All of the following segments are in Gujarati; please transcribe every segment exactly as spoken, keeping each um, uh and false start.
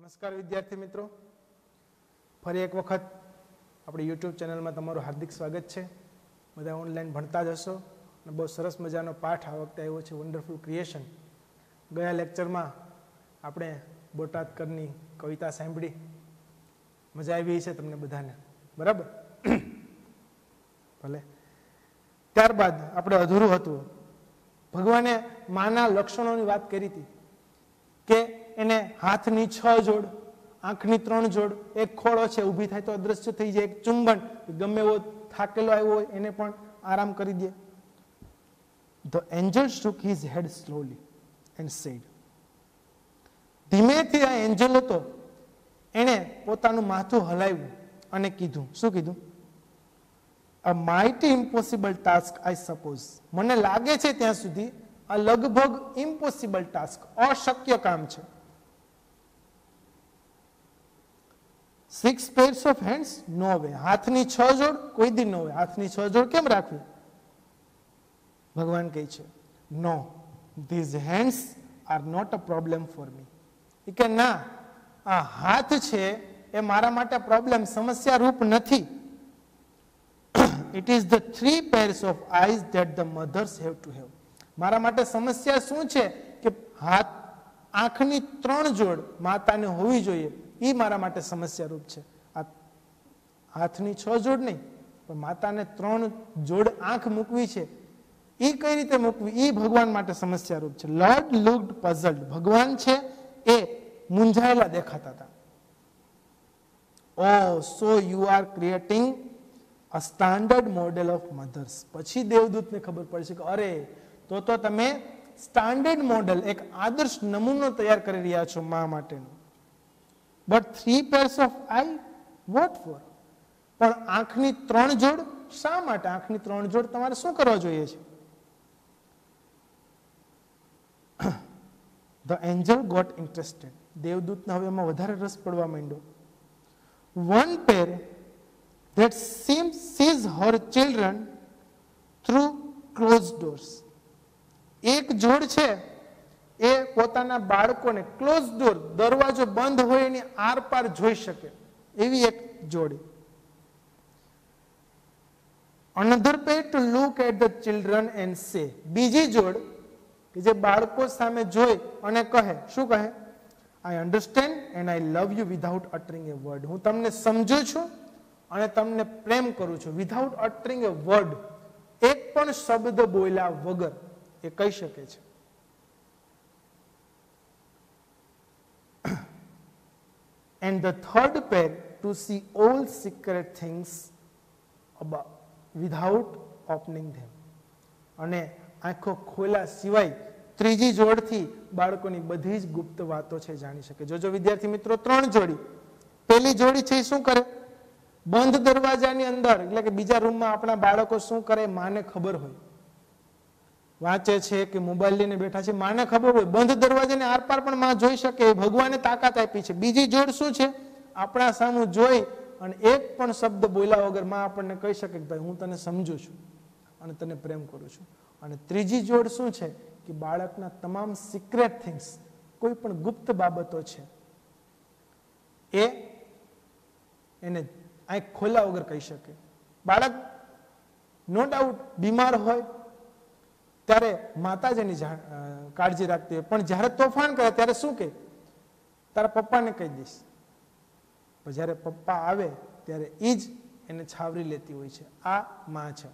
નમસ્કાર વિદ્યાર્થી મિત્રો, ફરી એક વખત આપણી યુટ્યુબ ચેનલમાં તમારું હાર્દિક સ્વાગત છે. બધા ઓનલાઈન ભણતા જ હશો અને બહુ સરસ મજાનો પાઠ આ વખતે આવ્યો છે, વન્ડરફુલ ક્રિએશન. ગયા લેક્ચરમાં આપણે બોટાદકરની કવિતા સાંભળી, મજા આવી છે તમને બધાને, બરાબર? ભલે. ત્યારબાદ આપણે અધૂરું હતું, ભગવાને માના લક્ષણોની વાત કરી હતી કે એને હાથની છ જોડ, આંખની ત્રણ જોડ, એક ખોળો છે ઊભી થાય તો અદ્રશ્ય થઈ જાય, એક ચુંબન, ગમે એવો થાકેલો આવ્યો હોય એને પણ આરામ કરી દે. The angel shook his head slowly and said, ધીમેથી આ એન્જલ હતો, એને પોતાનું માથું હલાવ્યું અને કીધું, શું કીધું? A mighty impossible task, I suppose. મને લાગે છે ત્યાં સુધી આ લગભગ ઇમ્પોસિબલ ટાસ્ક, અશક્ય કામ છે. Six pairs of hands, no way. હાથની છ જોડ કોઈ દી ન હોય. હાથની છ જોડ કેમ રાખવી? ભગવાન કહે છે, નો, these hands are not a problem for me. એ કે ના, આ હાથ છે એ મારા માટે પ્રોબ્લેમ, સમસ્યા રૂપ નથી. It is the three pairs of eyes that the mothers have to have. મારા માટે સમસ્યા શું છે કે હાથ, આંખની ત્રણ જોડ માતાને હોવી જોઈએ, એ મારા માટે સમસ્યા રૂપ છે. આ હાથની છ જોડ નહીં, પણ માતાને ત્રણ જોડ આંખ મૂકવી છે, એ કઈ રીતે મૂકવી, એ ભગવાન માટે સમસ્યા રૂપ છે. Lord looked puzzled. ભગવાન છે એ મૂંઝાયેલા દેખાતા હતા. Oh so you are creating a standard model of mothers. પછી દેવદૂતને ખબર પડશે કે અરે, તો તો તમે સ્ટાન્ડર્ડ મોડેલ, એક આદર્શ નમૂનો તૈયાર કરી રહ્યા છો મા માટેનો. But three pairs of eye, what for? પણ આંખની ત્રણ જોડ શા માટે? આંખની ત્રણ જોડ તમારે શું કરવા જોઈએ છે? The angel got interested. દેવદૂતને હવે એમાં વધારે રસ પડવા માંડ્યો. One pair that seems sees her children through closed doors. એક જોડ છે એ પોતાના બાળકોને ક્લોઝ ડોર, દરવાજો બંધ હોય એની આર પાર જોઈ શકે એવી એક જોડી. Another pair to look at the children and say. બીજી જોડ કે જે બાળકો સામે જોઈ અને કહે, શું કહે? I understand and I love you without uttering a word. હું તમને સમજુ છું અને તમને પ્રેમ કરું છું. વિધાઉટ અટરિંગ એ વર્ડ, એક પણ શબ્દ બોલ્યા વગર એ કહી શકે છે. And the third pair to see all secret things about without opening them. અને આંખો ખોલા સિવાય ત્રીજી જોડથી બાળકોની બધી જ ગુપ્ત વાતો છે જાણી શકે. જોજો વિદ્યાર્થી મિત્રો, ત્રણ જોડી. પહેલી જોડી છે એ શું કરે? બંધ દરવાજાની અંદર, એટલે કે બીજા રૂમમાં આપણા બાળકો શું કરે માને ખબર હોય, વાંચે છે કે મોબાઈલ લઈને બેઠા છે, માને ખબર હોય. બંધ દરવાજાને આર પાર પણ માં જોઈ શકે, ભગવાને તાકાત આપી છે. બીજી જોડ શું છે? આપણા સામું જોઈ અને એક પણ શબ્દ બોલ્યા વગર માં આપણને કહી શકે કે ભાઈ હું તને સમજુ છું અને તને પ્રેમ કરું છું. અને ત્રીજી જોડ શું છે કે બાળકના તમામ સિક્રેટ થિંગ્સ, કોઈ પણ ગુપ્ત બાબતો છે એ એને આંખ ખોલ્યા વગર કહી શકે. બાળક નો ડાઉટ બીમાર હોય ત્યારે માતા જ એની કાળજી રાખતી હોય, પણ જ્યારે તોફાન કરે ત્યારે શું કહે? તારા પપ્પાને કહી દઈશ. પણ જ્યારે પપ્પા આવે ત્યારે એ જ એને છાવરી લેતી હોય છે. આ માં છે.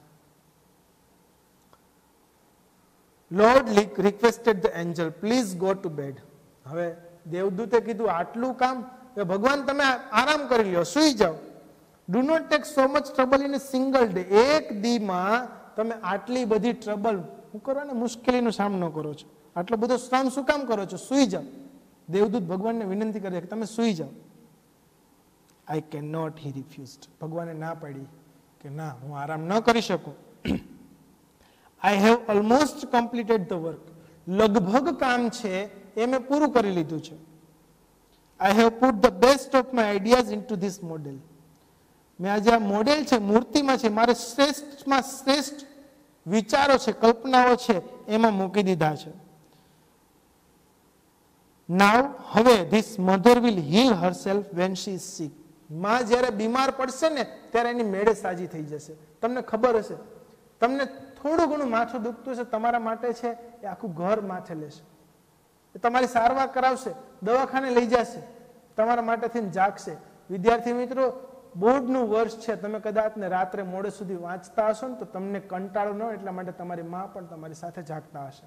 Lord requested the angel, please go to bed. હવે દેવદૂતે કીધું આટલું કામ, ભગવાન તમે આરામ કરી લ્યો, સુઈ જાઓ. Do not take so much trouble in a single day. એક દીમાં તમે આટલી બધી ટ્રબલ, શું કરવાને, મુશ્કેલીનો સામનો કરો છો, આટલો બધો શ્રમ શું કામ કરો છો? સુઈ જાઓ. દેવદૂત ભગવાનને વિનંતી કરે કે તમે સુઈ જાઓ. I cannot, he refused. ભગવાને ના પાડી કે ના, હું આરામ ન કરી શકું. I have almost completed the work. લગભગ કામ છે એ મેં પૂરું કરી લીધું છે. I have put the best of my ideas into this model. મેં આજે આ મોડેલ છે, મૂર્તિમાં છે, મારે શ્રેષ્ઠમાં શ્રેષ્ઠ વિચારો છે, કલ્પનાઓ છે, એમાં મૂકી દીધા છે. નાવ હવે this mother will heal herself when she is sick. માં જ્યારે બીમાર પડશે ને ત્યારે એની મેળે સાજી થઈ જશે. તમને ખબર હશે, તમને થોડું ઘણું માથું દુખતું છે, તમારા માટે છે એ આખું ઘર માથે લેશે, એ તમારી સારવાર કરાવશે, દવાખાને લઈ જશે, તમારા માટે થઈને જાગશે. વિદ્યાર્થી મિત્રો, બોર્ડનું વર્ષ છે, તમે કદાચ ને રાત્રે મોડે સુધી વાંચતા હશો ને તો તમને કંટાળો ન હોય, એટલા માટે તમારી માં પણ તમારી સાથે જાગતા હશે.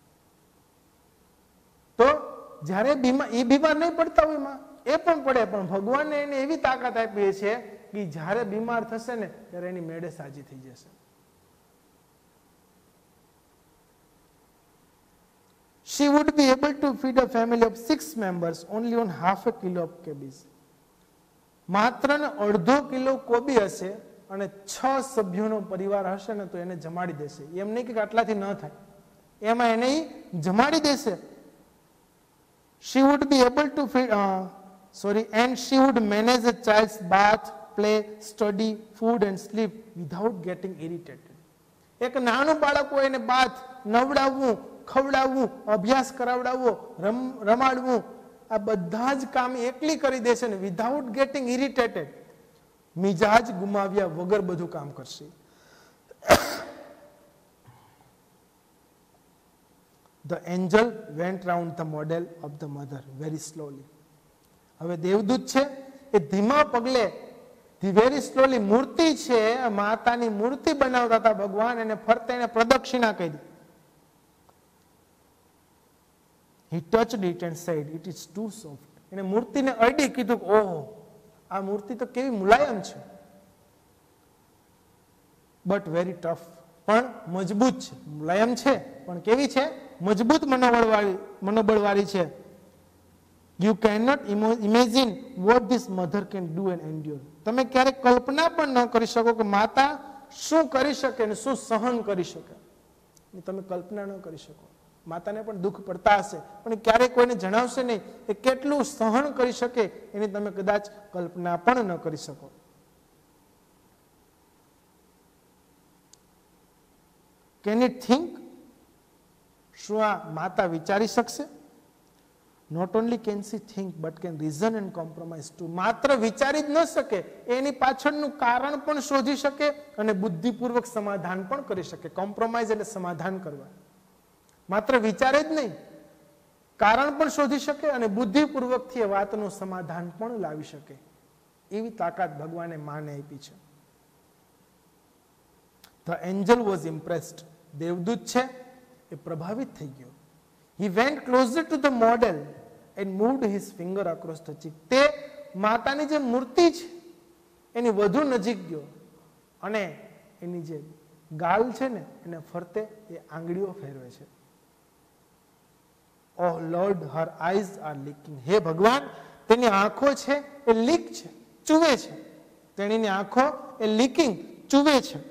તો જ્યારે બીમાર એ બીમાર નહીં પડતા હોય માં, એ પણ પડે, પણ ભગવાનને એને એવી તાકાત આપી છે કે જ્યારે બીમાર થશે ને ત્યારે એની મેળે સાજી થઈ જશે. She would be able to feed a family of six members only on half a kilo of cabbage. માત્ર ને અડધો કિલો કોબી હશે અને છ સભ્યોનો પરિવાર હશે ને તો એને જમાડી દેશે. એમ નહીં કે આટલાથી ન થાય, એમાં એને જમાડી દેશે. She would be able to feed, uh, sorry, and she would manage a child's bath, play, study, food and sleep without getting irritated. એક નાનું બાળક હોય એને બાથ, નવડાવવું, ખવડાવવું, અભ્યાસ કરાવડાવવો, રમ રમાડવું, આ બધા જ કામ એકલી કરી દેશે ને વિધાઉટ ગેટિંગ ઇરિટેટેડ, મિજાજ ગુમાવ્યા વગર બધું કામ કરશે. The angel went round the model of the mother very slowly. હવે દેવદૂત છે એ ધીમા પગલે, વેરી સ્લોલી, મૂર્તિ છે, માતાની મૂર્તિ બનાવતા હતા ભગવાન, એને ફરતે એને પ્રદક્ષિણા કરી. He touched it and said, it is too soft. એને મૂર્તિને અડી, કીધું ઓહો આ મૂર્તિ તો કેવી મુલાયમ છે, બટ વેરી ટફ, પણ મજબૂત છે. મુલાયમ છે પણ કેવી છે? મજબૂત મનોબળવાળી મનોબળવાળી છે. You cannot imagine what this mother can do and endure. તમે ક્યારેક કલ્પના પણ ન કરી શકો કે માતા શું કરી શકે અને શું સહન કરી શકે. તમે કલ્પના ન કરી શકો. માતાને પણ દુઃખ પડતા હશે, પણ ક્યારેક કોઈને જણાવશે નહીં એ કેટલું સહન કરી શકે, એની તમે કદાચ કલ્પના પણ ન કરી શકો. Can it think? શું આ માતા વિચારી શકશે? Not only can she think but can reason and compromise too. માત્ર વિચારી જ ન શકે, એની પાછળનું કારણ પણ શોધી શકે અને બુદ્ધિપૂર્વક સમાધાન પણ કરી શકે. કોમ્પ્રોમાઇઝ એટલે સમાધાન કરવા. માત્ર વિચારે જ નહીં, કારણ પણ શોધી શકે અને બુદ્ધિપૂર્વકથી એ વાતનું સમાધાન પણ લાવી શકે. એવી તાકાત ભગવાને માને આપી છે. The angel was impressed. દેવદૂત છે એ પ્રભાવિત થઈ ગયો. He went closer to the model and moved his finger across the cheek. તે માતાની જે મૂર્તિ છે એની વધુ નજીક ગયો અને એની જે ગાલ છે ને એને ફરતે એ આંગળીઓ ફેરવે છે. Oh Lord, her eyes are leaking. હે ભગવાન, તેની આંખો છે એ લીક છે, ચૂવે છે. તેણીની આંખો એ લીકિંગ, ચૂવે છે.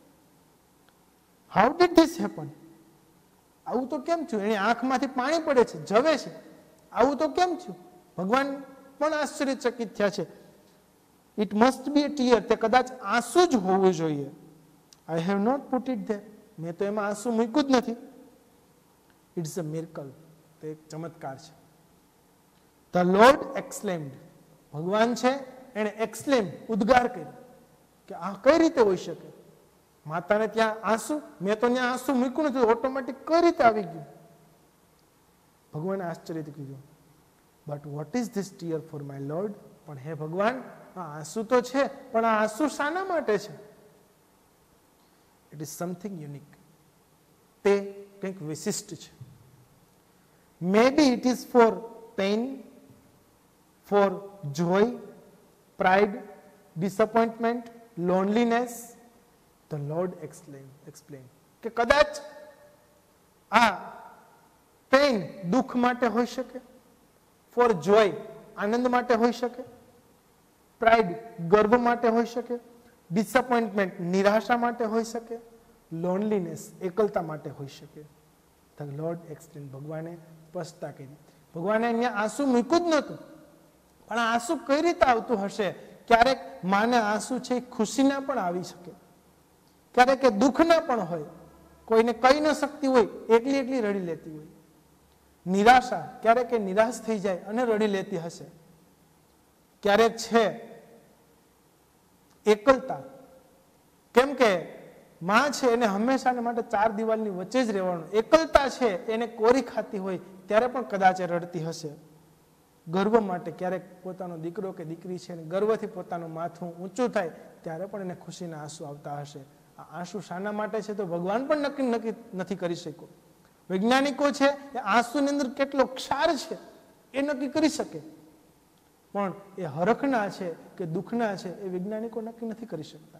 How did this happen? આવું તો કેમ થયું? એની આંખમાંથી પાણી પડે છે, જવે છે. આવું તો કેમ થયું? ભગવાન પણ આશ્ચર્યચકિત થયા છે. It must be a tear. તે કદાચ આંસુ જ હોવું જોઈએ. I have not put it there. મેં તો એમાં આંસુ મૂક્યું જ નથી. It's a miracle. તે એક ચમત્કાર છે. The Lord exclaimed. ભગવાન છે એને એક્સલેમ, ઉદ્ગાર કર્યો કે આ કઈ રીતે હોઈ શકે? માતાને ત્યાં આંસુ, મેં તો ત્યાં આંસુ મૂક્યું નથી, ઓટોમેટિક કઈ રીતે આવી ગયું? ભગવાને આશ્ચર્યથી કીધું, but what is this tear for my lord? પણ હે ભગવાન, આ આંસુ તો છે, પણ આ આંસુ શાના માટે છે? It is something unique. તે કંઈક વિશિષ્ટ છે. May be it is for pain, for joy, pride, disappointment, loneliness. The Lord explained, explained કે કદાચ આ પેઇન દુઃખ માટે હોઈ શકે, ફોર જોય આનંદ માટે હોઈ શકે, પ્રાઇડ ગર્વ માટે હોઈ શકે, ડિસઅપોઇન્ટમેન્ટ નિરાશા માટે હોઈ શકે, લોનલીનેસ એકલતા માટે હોઈ શકે. The Lord explained. ભગવાને સ્પષ્ટતા કરી. ભગવાને અહીંયા આંસુ મૂક્યું જ નહોતું, પણ આ આંસુ કઈ રીતે આવતું હશે? ક્યારેક માને આંસુ છે ખુશીના પણ આવી શકે, ક્યારેક દુઃખના પણ હોય. કોઈને કહી ન શકતી હોય, એકલી એકલી રડી લેતી હોય. નિરાશા, ક્યારેક એ નિરાશ થઈ જાય અને રડી લેતી હશે. ક્યારેક છે એકલતા, કેમ કે માં છે એને હંમેશા માટે ચાર દિવાલની વચ્ચે જ રહેવાનું. એકલતા છે એને કોરી ખાતી હોય ત્યારે પણ કદાચ રડતી હશે. ગર્વ માટે, ક્યારેક પોતાનો દીકરો કે દીકરી છે ને ગર્વથી પોતાનું માથું ઊંચું થાય ત્યારે પણ એને ખુશીના આંસુ આવતા હશે. આ આંસુ શાના માટે છે તો ભગવાન પણ નક્કી નક્કી નથી કરી શક્યો. વૈજ્ઞાનિકો છે એ આંસુની અંદર કેટલો ક્ષાર છે એ નક્કી કરી શકે, પણ એ હરખના છે કે દુઃખના છે એ વૈજ્ઞાનિકો નક્કી નથી કરી શકતા.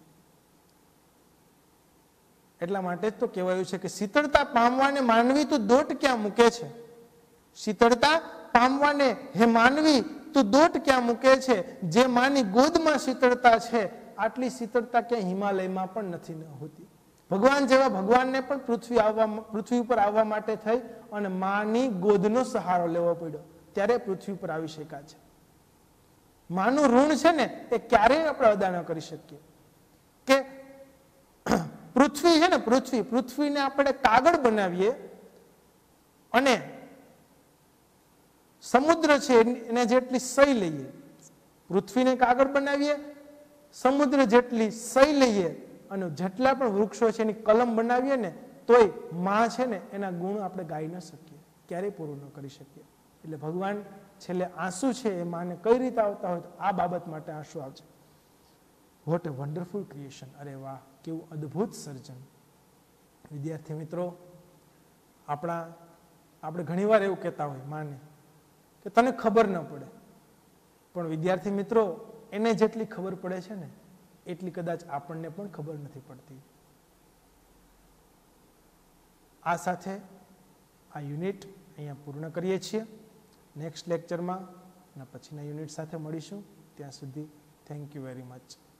એટલા માટે જ તો કહેવાયું છે કે શીતળતા પામવાને માનવી તું દોટ ક્યાં મૂકે છે. શીતળતા પામવાને હે માનવી તું દોટ ક્યાં મૂકે છે. જે માની ગોદમાં શીતળતા છે આટલી શીતળતા ક્યાંય હિમાલયમાં પણ નથી હોતી. ભગવાન જેવા ભગવાનને પણ પૃથ્વી આવવા પૃથ્વી ઉપર આવવા માટે થઈ અને માની ગોદનો સહારો લેવો પડ્યો ત્યારે પૃથ્વી ઉપર આવી શક્યા છે. માનું ઋણ છે ને એ ક્યારેય આપણે અદા ન કરી શકીએ. કે પૃથ્વી છે ને પૃથ્વી પૃથ્વીને આપણે કાગળ બનાવીએ અને સમુદ્ર છે એને જેટલી સહી લઈએ, પૃથ્વીને કાગળ બનાવીએ, સમુદ્ર જેટલી સહી લઈએ અને જેટલા પણ વૃક્ષો છે એની કલમ બનાવીએ ને તોય માં છે ને એના ગુણ આપણે ગાઈ ન શકીએ, ક્યારેય પૂરું ન કરી શકીએ. એટલે ભગવાન છેલ્લે આંસુ છે એ માને કઈ રીતે આવતા હોય તો આ બાબત માટે આંસુ આવશે. What a wonderful creation. અરે વાહ, કેવું અદ્ભુત સર્જન. વિદ્યાર્થી મિત્રો, આપણા આપણે ઘણીવાર એવું કહેતા હોય માને કે તને ખબર ન પડે, પણ વિદ્યાર્થી મિત્રો એને જેટલી ખબર પડે છે ને એટલી કદાચ આપણને પણ ખબર નથી પડતી. આ સાથે આ યુનિટ અહીંયા પૂર્ણ કરીએ છીએ. નેક્સ્ટ લેક્ચરમાં અને પછીના યુનિટ સાથે મળીશું. ત્યાં સુધી થેન્ક યુ વેરી મચ.